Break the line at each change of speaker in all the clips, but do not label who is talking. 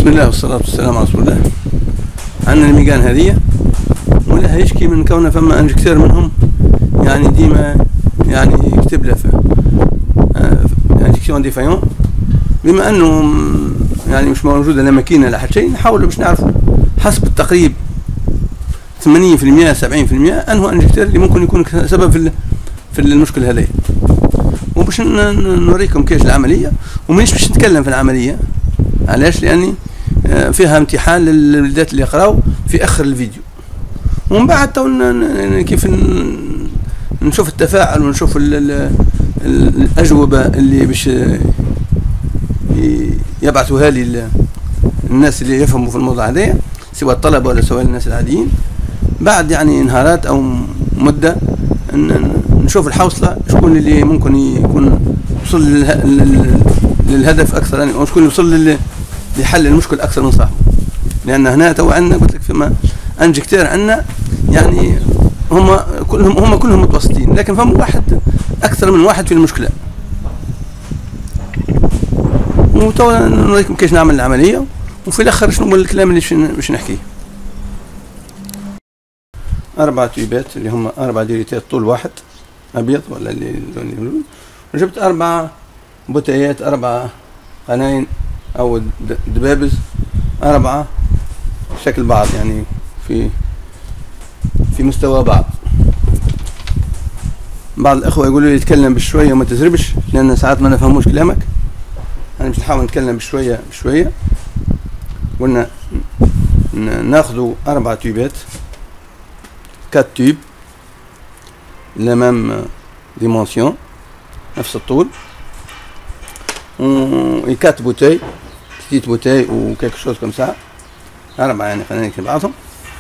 بسم الله والصلاة والسلام على رسول الله. عندنا الميقان هذه ولا يشكي من كونه فما انجكتير منهم يعني ديما يعني يكتب له في انجكسيون ديفايون، بما انه يعني مش موجوده لا ماكينه لا حتى شيء، نحاولوا باش نعرفوا حسب التقريب 80% 70% انه انجكتير اللي ممكن يكون سبب في المشكل هذا، وباش نوريكم كيفاش العمليه. ومانيش باش نتكلم في العمليه، علاش؟ لاني فيها امتحان للولدات اللي يقراو في اخر الفيديو، ومن بعد كيف نشوف التفاعل ونشوف الاجوبه اللي باش يبعثوها لي الناس اللي يفهموا في الموضوع هذا، سواء الطلبه ولا سواء الناس العاديين. بعد يعني نهارات او مده نشوف الحوصله شكون اللي ممكن يكون وصل للهدف اكثر، يعني شكون يوصل لحل المشكل اكثر من صاحبه. لان هنا تو عندنا قلت لك فما انجكتير عندنا يعني هم كلهم متوسطين، لكن فما واحد اكثر من واحد في المشكله. وتو نوريكم كيفاش نعمل العمليه، وفي الاخر شنو هو الكلام اللي باش نحكيه. 4 تيوبات اللي هم 4 ديريتات طول واحد ابيض ولا اللي لون، وجبت 4 بوتيات، 4 قناين او دبابز، 4 شكل بعض يعني في مستوى بعض. بعض الاخوه يقولوا لي يتكلم بشويه وما تزربش، لان ساعات ما نفهموش كلامك. انا باش نحاول نتكلم بشويه بشويه. قلنا ناخذوا 4 تيوبات، 4 تيوب لا ميم ديمونسيون، نفس الطول، و 4 بوتي، بتيت بوتي و كيك شوز كوم سا، 4 يعني خلينا نكتب بعضهم،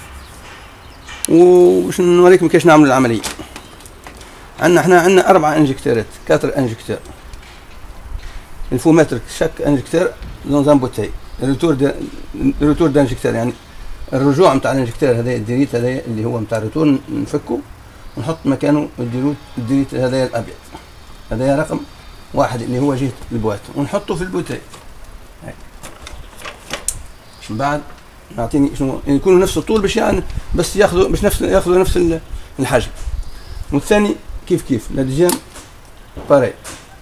وباش نوريكم كيفاش نعملوا العمليه. عندنا 4 انجكتيرات، 4 انجكتير. الفوماتر شاك انجكتير دون ان بوتي، الروتور دانجكتير يعني الرجوع نتاع الانجكتير هذا الديريت هذا اللي هو نتاع الروتور، نفكه ونحط مكانه الديريت هذا الابيض، هذا رقم 1 اللي هو جهه البوات، ونحطه في البوتي. من بعد نعطيني شنو يكونوا نفس الطول باش يعني بس ياخذوا نفس الحجم. والثاني كيف لا ديجيم باري.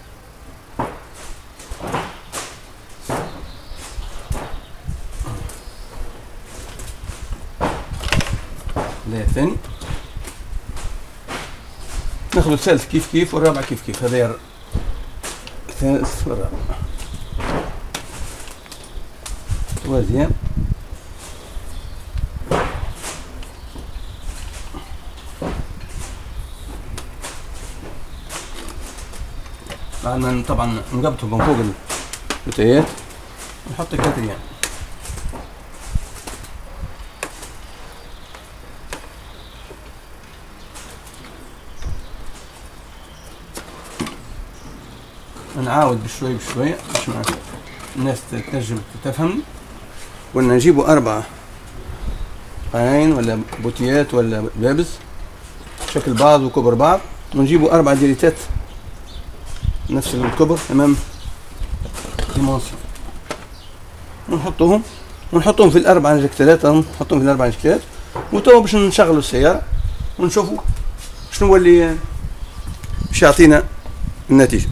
لا الثاني ناخذ الثالث كيف والرابع كيف. هذا الثالث والرابع. troisième بعد طبعا نقبطهم من فوق البوتيات ونحط الكاتريان. نعاود بشوي باش الناس تنجم تفهمني. قلنا نجيبوا 4 قناين ولا بوتيات ولا بابز شكل بعض وكبر بعض، ونجيبوا 4 ديريتات نفس الكبر امام ديمونسيون، ونحطوهم في ال4 انجكتيرات، نحطوهم في ال4 انجكتيرات. وتوا باش نشغلوا السياره ونشوفوا شنو هو اللي باش يعطينا النتيجه.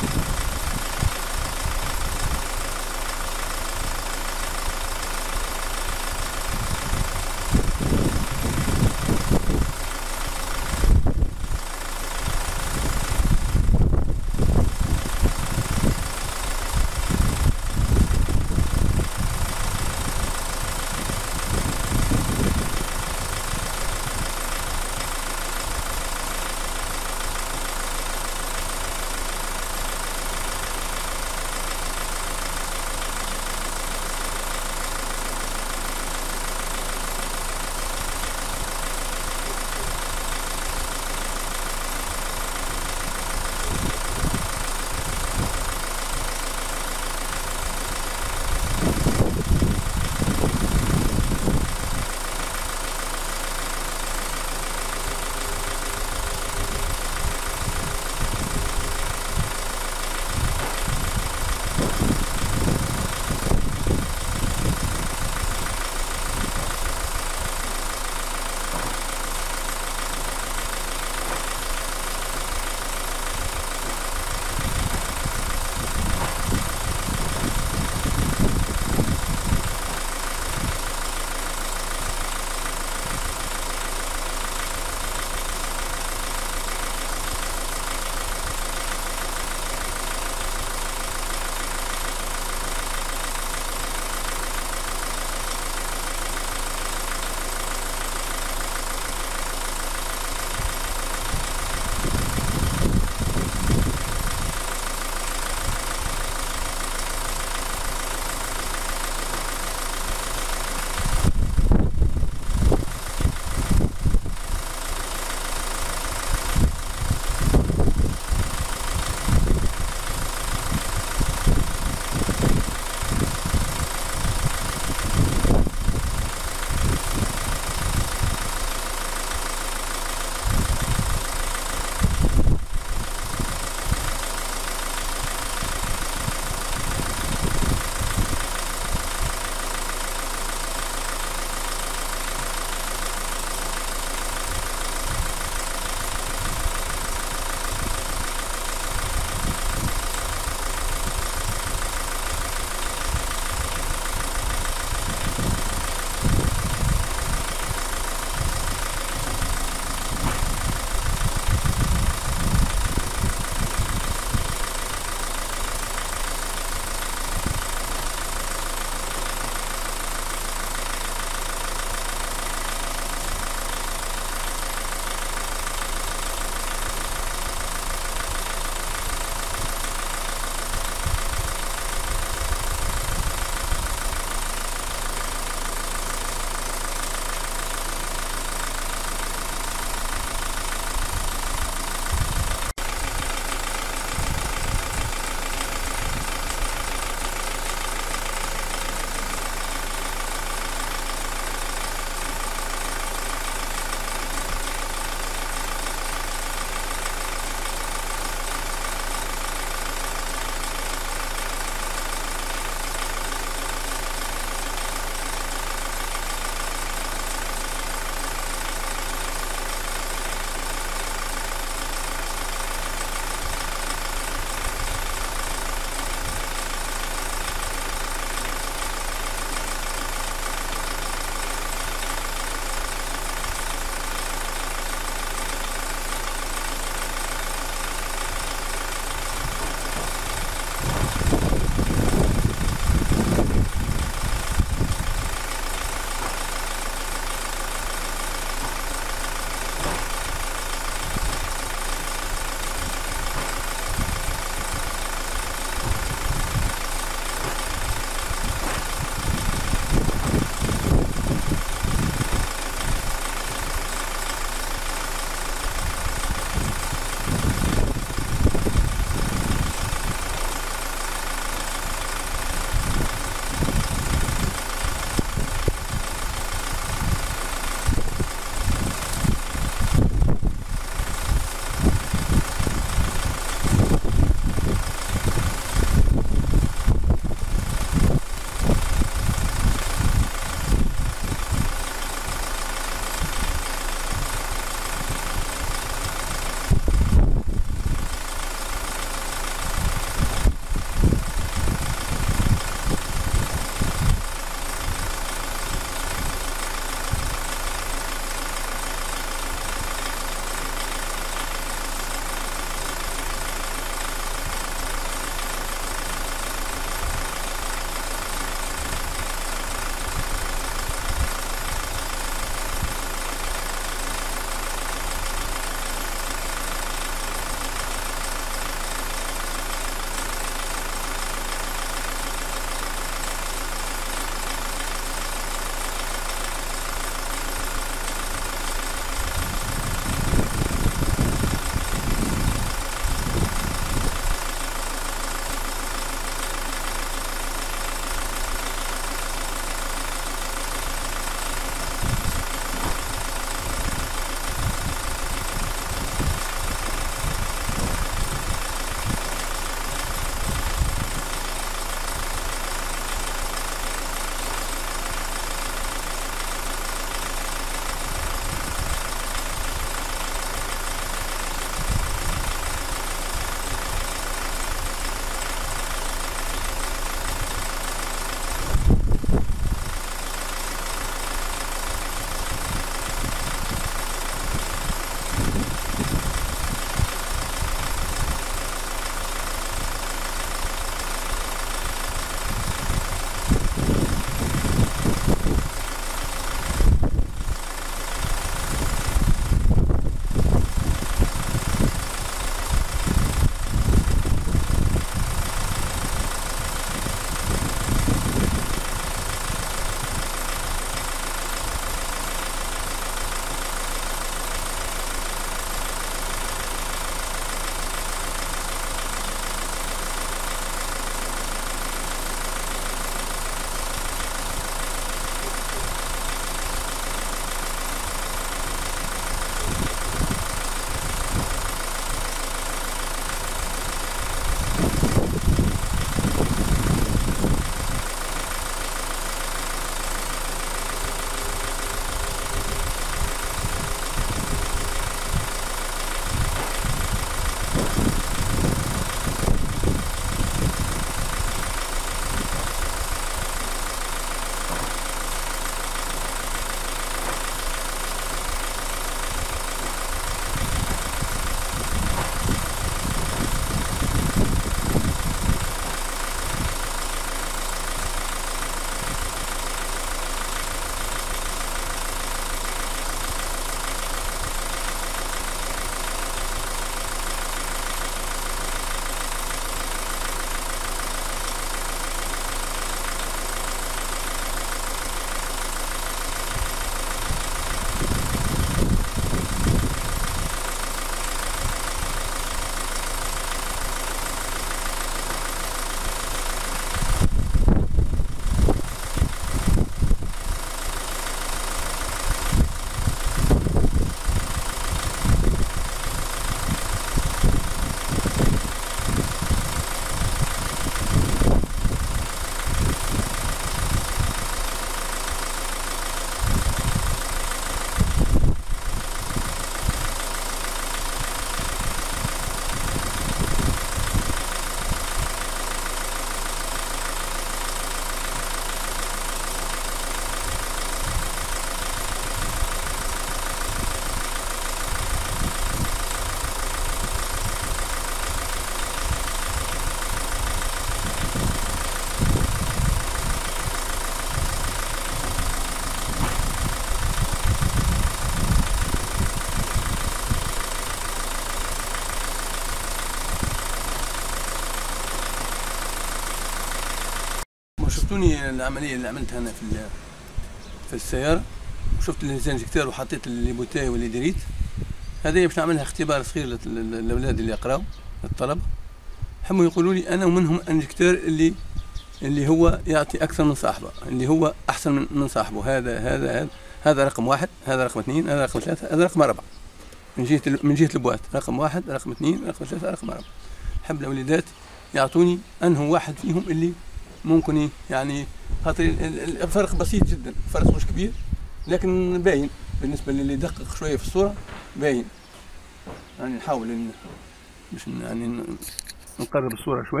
شفتوني العمليه اللي عملتها انا في السياره، وشفت الانجكتور وحطيت اللي بوتاي واللي دريت. هذه باش نعملها اختبار صغير للاولاد اللي يقراو، الطلبه. حبوا يقولوا لي انا ومنهم انجكتور اللي هو يعطي اكثر من صاحبه، اللي هو احسن من صاحبه. هذا رقم واحد، هذا رقم اثنين، هذا رقم ثلاثه، هذا رقم اربعه. من جهه البوات رقم واحد، رقم اثنين، رقم ثلاثه، رقم اربعه. حب الاولادات يعطوني انه واحد فيهم اللي ممكن يعني، خاطر الفرق بسيط جدا، فرق مش كبير لكن باين بالنسبه للي يدقق شويه في الصوره، باين. يعني نحاول باش يعني نقرب الصوره شوي،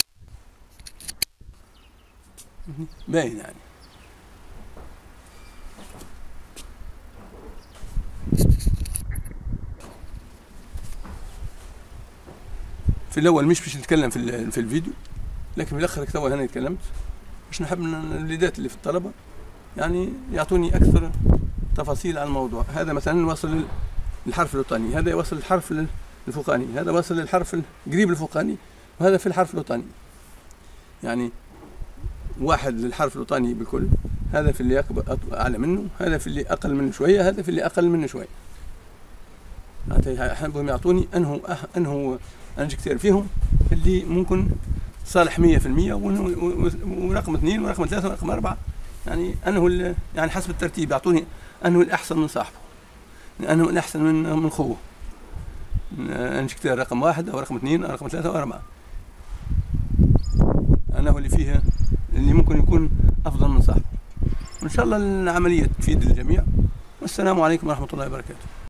باين يعني. في الاول مش باش نتكلم في الفيديو، لكن في الاخر توا انا تكلمت باش نحب الوليدات اللي في الطلبه يعني يعطوني اكثر تفاصيل عن الموضوع. هذا مثلا وصل للحرف الوطني، هذا يوصل للحرف الفوقاني، هذا وصل للحرف قريب الفوقاني، وهذا في الحرف الوطني. يعني واحد للحرف الوطني بالكل، هذا في اللي اعلى منه، هذا في اللي اقل منه شويه، هذا في اللي اقل منه شويه. حابهم يعطوني انه انجكتير فيهم اللي ممكن صالح 100%، ورقم 2 ورقم 3 ورقم 4 يعني انه يعني حسب الترتيب يعطوني انه الاحسن من صاحبه، انه الاحسن من خوه. انجكتير رقم 1 او رقم 2 او رقم 3 او 4، انه اللي فيه اللي ممكن يكون افضل من صاحبه. وان شاء الله العمليه تفيد الجميع، والسلام عليكم ورحمه الله وبركاته.